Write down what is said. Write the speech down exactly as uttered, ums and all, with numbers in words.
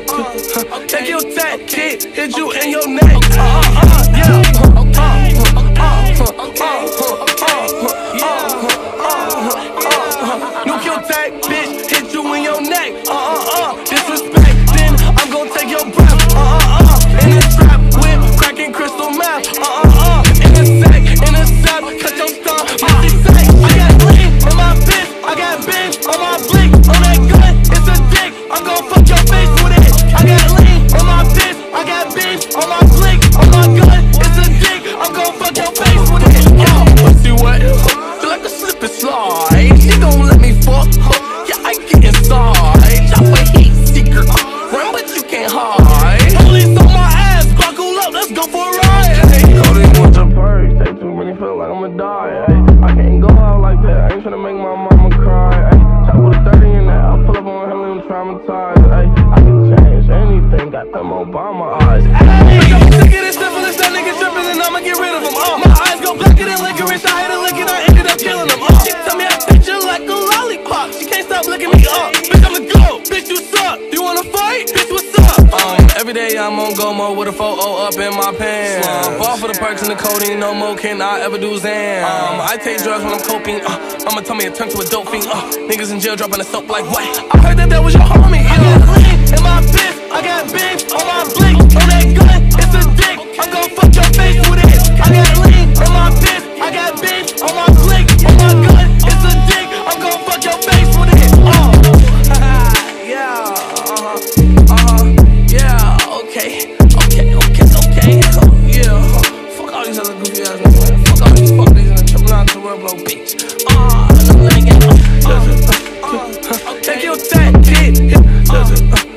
Take your tack, kid, hit you in your neck. Uh, uh, uh, yeah. Uh, uh, uh, uh, uh, Nuke your tack, bitch, hit you in your neck. Uh, uh, uh, disrespect, then I'm gon' take your breath. Uh, uh, uh, in this trap with cracking crystal meth. Uh, uh, uh, in a sack, in a sack, cut your stomach, messy sack. I got lean in my bitch, I got binge on my blick, on that gun, it's a dick. I'm gon' fuck your face with it. I got lean in my bitch, I got binge on my blick, on my gun, it's a dick. I'm gon' fuck your face with it. Yo, pussy wet, feel like a slip and slide. She gon' let me fuck, yeah, I get inside. Chop a heat seeker, run but you can't hide. Police on my ass, buckle up, let's go for a ride. Coding with the purse, take too many, feel like I'ma die. Ay. I can't go out like that, I ain't tryna make my mama cry. Ay. Chop with a thirty in that, I'll pull up on him and traumatized. Ay. I can change anything, got them Obama eyes. Ay. I'm sick of this syphilis, that nigga trippin' and I'ma get rid of him. Uh. My eyes go blacker than licorice, I hate a lick and I ended up killing him. Uh. She tell me I treat you like a lollipop, she can't stop licking me up. Bitch, I'm the GOAT, bitch, you suck. You wanna fight? Bitch, what's up? Um, every day I'm on go mode with a photo up in my pants. Uh, ball for the perks and the codeine, no more can I ever do Zan. Um, I take drugs when I'm coping, uh, I'ma tell me it turned to a dope fiend. Uh, niggas in jail dropping the soap like what? I heard that that was your homie. Yeah. I got lean in my bitch, I got binge on my blick, on that gun, it's a dick. I'm gon' fuck your face with it. I got lean in my bitch, I got binge on my blick, on my gun, it's a dick. I'm gon' fuck your face with it. Oh, yeah, uh-huh, uh-huh, yeah, okay, okay, okay, okay, oh, yeah. Fuck all these other goofy ass niggas, fuck all these fuck these niggas, triple out to world blow bitch. Ah, uh, uh, uh, uh, uh, take your tack, kid.